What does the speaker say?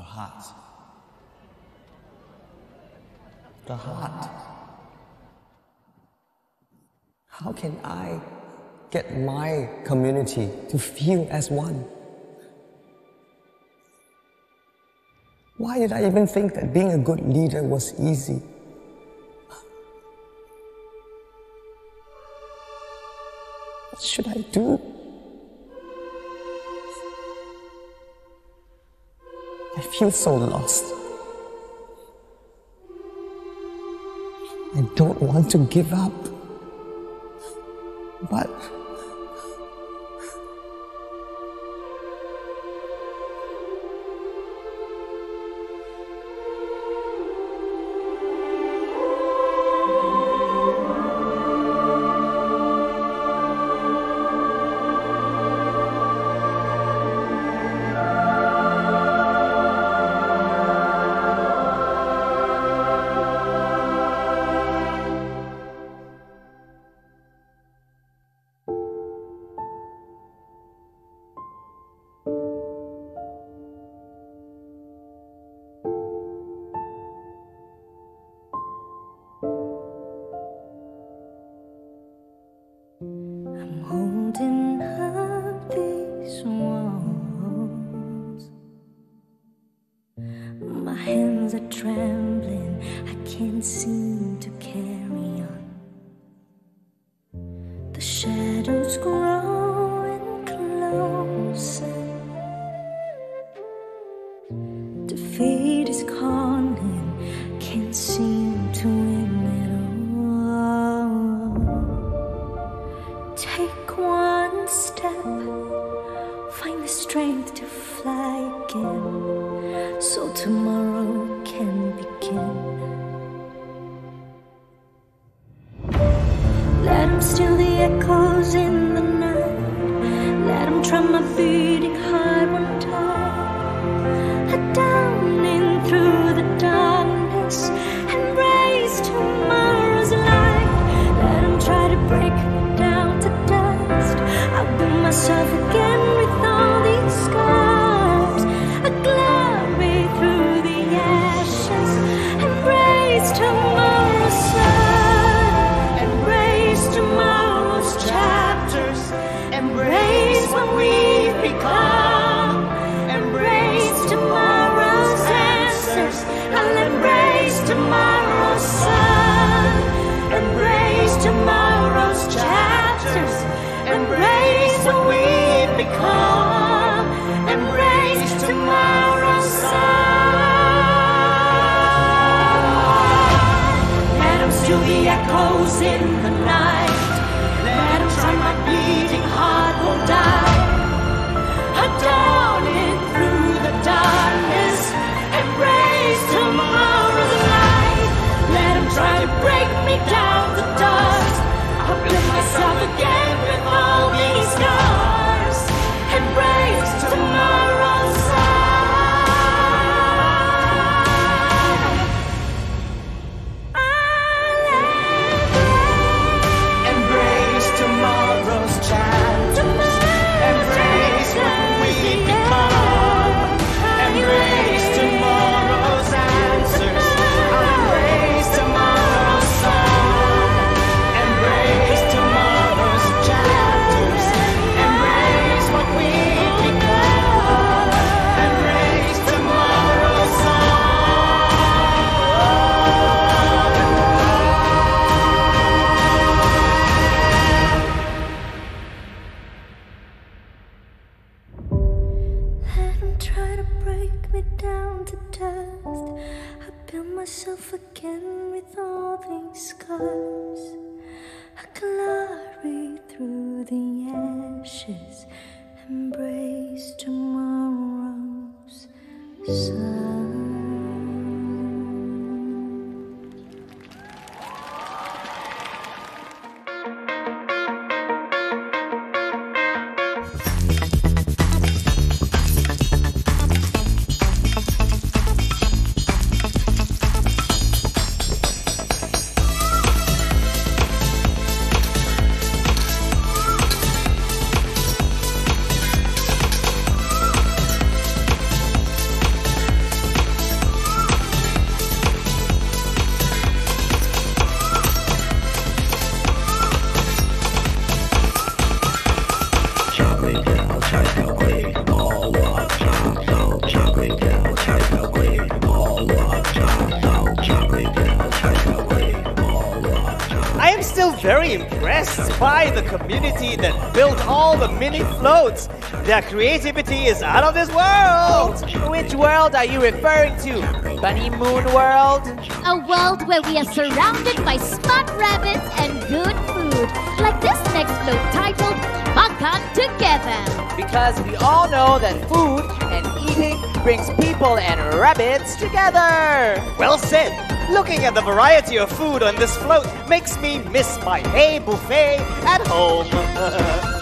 heart. The heart. How can I get my community to feel as one? Why did I even think that being a good leader was easy? What should I do? I feel so lost. I don't want to give up. But holding up these walls. My hands are trembling, I can't seem to carry on. The shadows growing closer. Defeat is calling, can't seem to win at all. Take one step, find the strength to fly again, so tomorrow can begin. Let them steal the echoes in the night. Let them drum my beating heart one time. Down in through the darkness and raise tomorrow's light. Let them try to break me down to dust. I'll build myself again with all these scars. A glory through the ashes. Embrace tomorrow's sun. Embrace tomorrow's chapters. Embrace what we've become. Embrace tomorrow's answers. I'll embrace tomorrow's sun. Embrace tomorrow's chapters. Embrace what we've become. Embrace tomorrow's sun. Let them steal the echoes in the night. Let them try my beating heart won't die. Down in through the darkness. Embrace tomorrow's light. Let them try to break me down to dust. I'll build myself again with all these scars. Embrace tomorrow's sun. I'll embrace tomorrow's chapter. Embrace what we become. Embrace tomorrow's answers. I'll embrace tomorrow's sun. Embrace tomorrow's chapters. Embrace what we become. Embrace tomorrow's Let them try to break me down to dust. I build myself again with all these scars. A glory through the ashes. Embrace tomorrow's sun. very impressed by the community that built all the mini floats. Their creativity is out of this world. Which world are you referring to? Bunny Moon World? A world where we are surrounded by smart rabbits and good food. Like this next float titled Makan Together. Because we all know that food and eating brings people and rabbits together. Well said. Looking at the variety of food on this float makes me miss my hay buffet at home.